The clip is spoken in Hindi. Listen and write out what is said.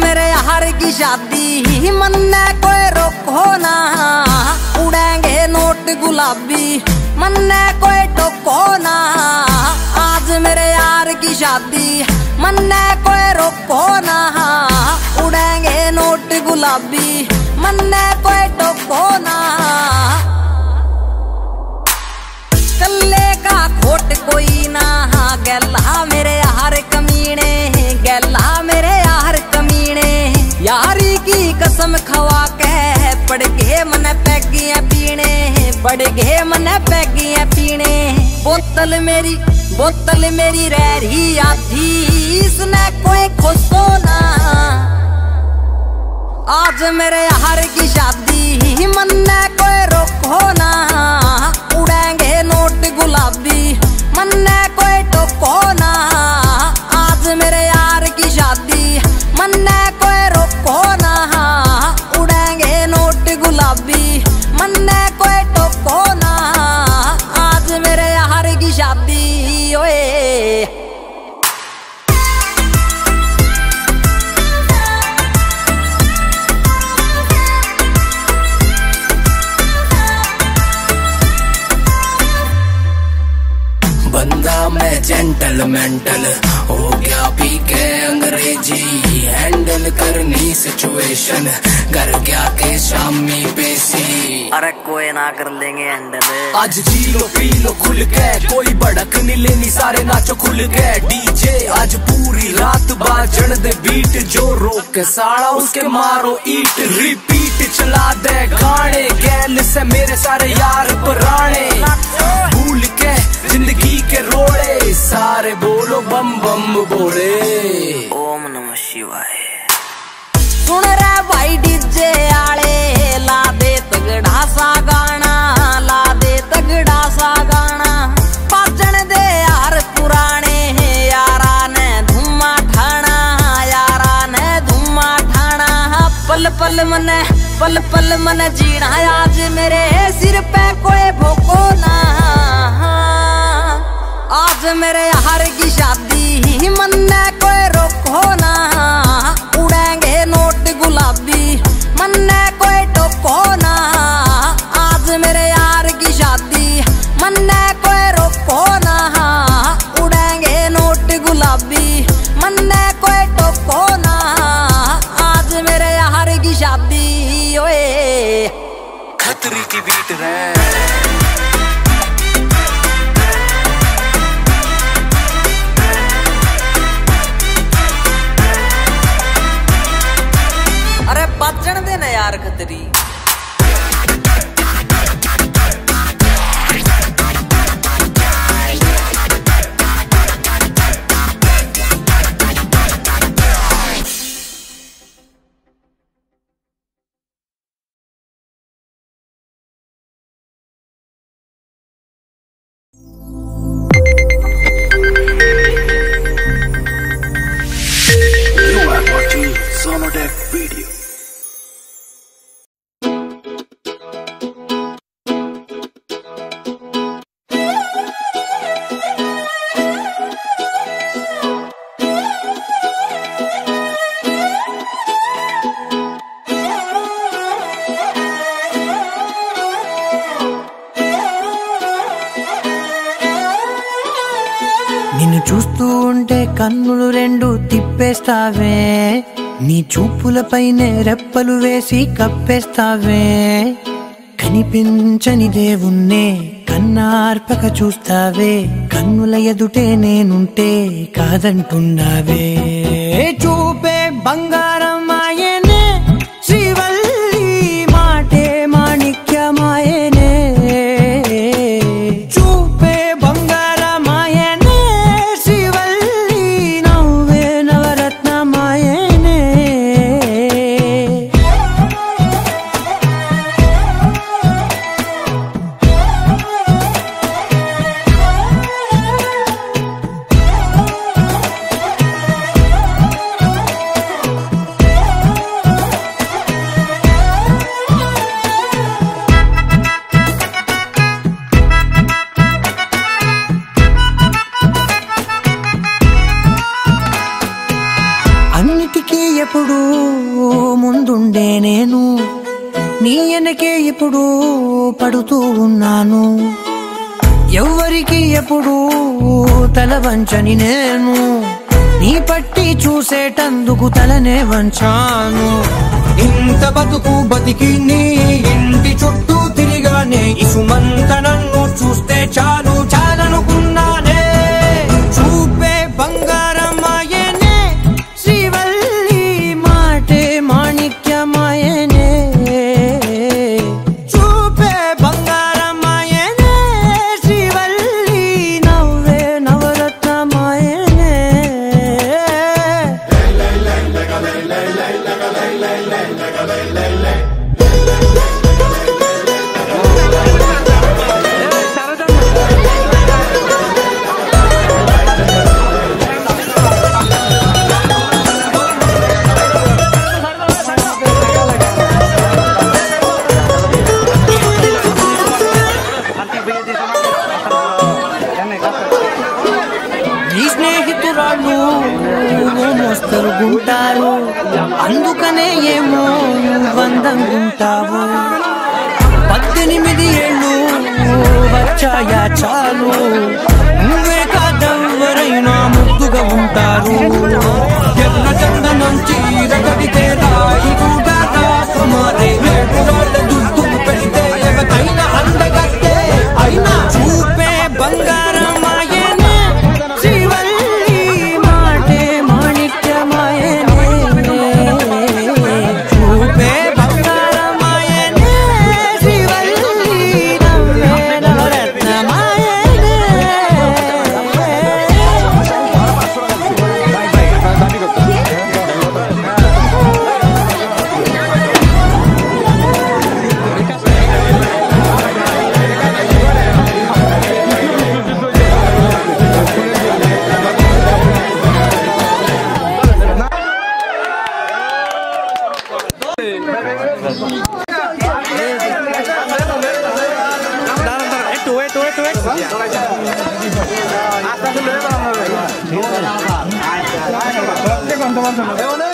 मेरे यार की शादी मन ने कोई रोको ना, उड़ेंगे नोट गुलाबी मन ने कोई टोको ना। आज मेरे यार की शादी मन ने कोई रोको ना, उड़ेंगे नोट गुलाबी मन ने कोई टोको ना। कल्ले का खोट कोई ना, गैला मेरे यार कमीने, गैला मेरे यार कमीने। यारी की कसम खवा के पड़ गए मन पैगियां पीने, पड़ गए मन पैगियां पीने। बोतल मेरी रह रही आधी, इसने कोई खोसो ना। आज मेरे यार की शादी मन ने कोई रोको ना, उड़ेंगे नोट गुलाबी मन ने कोई टोको ना। आज मेरे यार की शादी मन ने कोई रोको ना, उड़ेंगे नोट गुलाबी मन ने कोई टोको ना। आज मेरे यार की शादी ओए। बंदा मैं जेंटल मेंटल हो गया पी के अंग्रेजी, हैंडल करनी सिचुएशन कर गया के शामी पेशी। अरे कोई ना कर लेंगे हैंडल। आज जी लो पी लो खुल के, कोई भड़क नहीं लेनी सारे नाचो खुल के। डीजे आज पूरी रात बाजण दे बीट, जो रोक के साड़ा उसके मारो ईट। रिपीट चला दे गाने, गैल से मेरे सारे यार पुराने। भूल के जिंदगी के रोड़े, सारे बोलो बम बम बोले। ओम नमः शिवाय। सुन रे भाई डीजे आले, ला दे तगड़ा सा गाना, ला दे तगड़ा सा गाना। बाजण दे यार पुराने, यारा ने धुमा ठाना, यारा ने धुमा ठाना। पल पल मन जीना, आज मेरे सिर पे कोई भोको ना। आज मेरे यार की शादी मन ने कोई रोको ना, उड़ेंगे नोट गुलाबी मन ने कोई टोको ना। आज मेरे यार की शादी मन ने कोई रोको ना, उड़ेंगे नोट गुलाबी मन ने कोई टोको ना। आज मेरे यार की शादी ओए। खतरी की बीट रे। अरे बाजण देना यार Khatri. You are watching Sonodec video. నిన్ను చూస్తూ ఉంటే కన్నులు రెండు తిప్పేస్తావే, నీ చూపులపైనే రెప్పలు వేసి కప్పేస్తావే. కనిపించని దేవుణ్ణే కన్నార్పక చూస్తావే, కన్నుల ఎదుటే నేనుంటే కాదంటున్నావే. చూపే బంగారం ఆయనే, శ్రీవల్లి మాటే మాణిక్యమాయనే. చూపే బంగారం ఆయనే, శ్రీవల్లి నవ్వే నవరత్నమాయనే. ఎప్పుడు ముందుండే నేను నీ వెనకే ఇప్పుడు పడుతూ ఉన్నాను ఎవ్వరికి ఎప్పుడు తల వంచని నేను నీ పట్టి చూసేటందుకు తలనే వంచాను ఇంత బతుకు బతికి నీ ఇంటి చుట్టూ తిరిగానే ఇసుమంత నన్ను చూస్తే చాలు చాలనుకున్నానే చూపే బంగారమాయనే శ్రీవల్లి మాటే మాణిక్యమాయనే చూపే బంగారమాయనే శ్రీవల్లి నవ్వే నవరత్నమాయనే నీ స్నేహితురాళ్ళు మోస్తరుగుంటారు అందుకనే ఏమో వందంగుంటావు 18 ఏళ్ళు వచ్చాయా చాలు నువ్వే కాదెవ్వరైనా ముద్దుగా ఉంటారు ఎర్ర చందనం చీర కడితే రాయి కూడా రాకుమారే వేడురాళ్ళ దుద్దు పెడితే ఎవరైనా అందగత్తే అయినా చూపే బంగారమాయనే శ్రీవల్లి మాటే మాణిక్యమాయనే చూపే బంగారమాయనే శ్రీవల్లి నవ్వే నవరత్నమాయనే Hasta